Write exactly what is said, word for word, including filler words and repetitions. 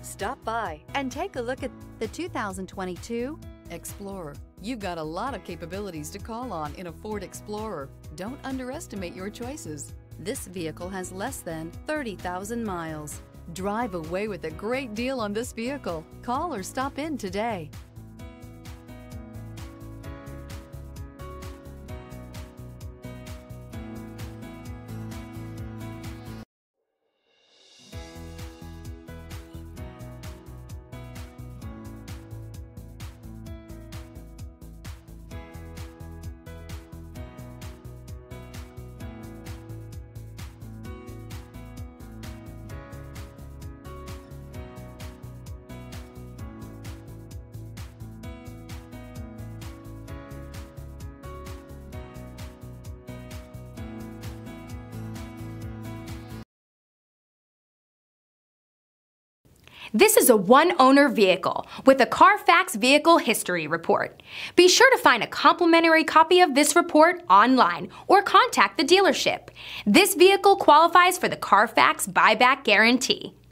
Stop by and take a look at the two thousand twenty-two Explorer. You've got a lot of capabilities to call on in a Ford Explorer. Don't underestimate your choices. This vehicle has less than thirty thousand miles. Drive away with a great deal on this vehicle. Call or stop in today. This is a one-owner vehicle with a Carfax Vehicle History Report. Be sure to find a complimentary copy of this report online or contact the dealership. This vehicle qualifies for the Carfax Buyback Guarantee.